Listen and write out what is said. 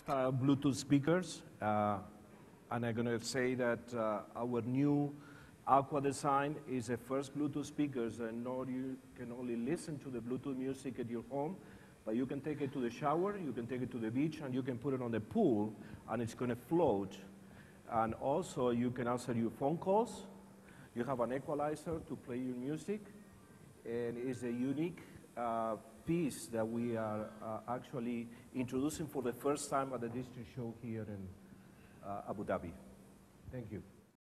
Bluetooth speakers, and I'm going to say that our new Aqua design is the first Bluetooth speakers, and not you can only listen to the Bluetooth music at your home, but you can take it to the shower, you can take it to the beach, and you can put it on the pool, and it's going to float. And also, you can answer your phone calls. You have an equalizer to play your music, and it's a unique piece that we are actually introducing for the first time at the DISTREE show here in Abu Dhabi. Thank you.